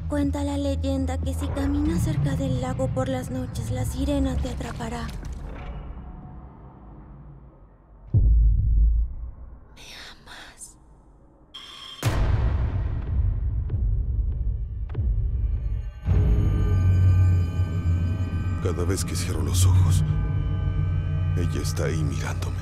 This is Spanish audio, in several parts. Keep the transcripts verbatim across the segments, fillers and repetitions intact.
Cuenta la leyenda que si caminas cerca del lago por las noches, la sirena te atrapará. ¿Me amas? Cada vez que cierro los ojos, ella está ahí mirándome.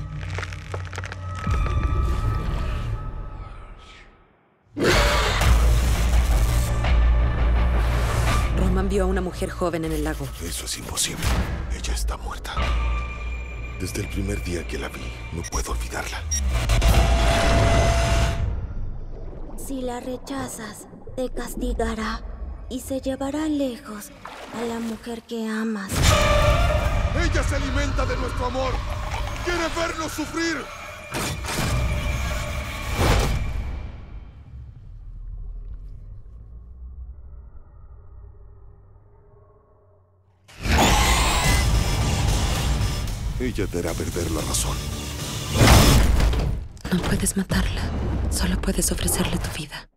Roman vio a una mujer joven en el lago. Eso es imposible. Ella está muerta. Desde el primer día que la vi, no puedo olvidarla. Si la rechazas, te castigará y se llevará lejos a la mujer que amas. ¡Ella se alimenta de nuestro amor! ¡Quiere vernos sufrir! Ella te hará perder la razón. No puedes matarla. Solo puedes ofrecerle tu vida.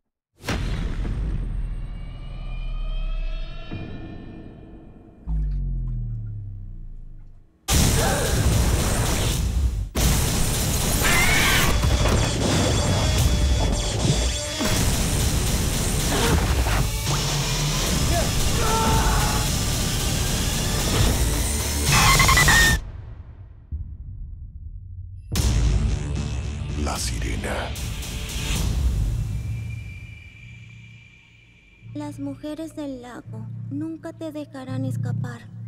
La sirena. Las mujeres del lago nunca te dejarán escapar.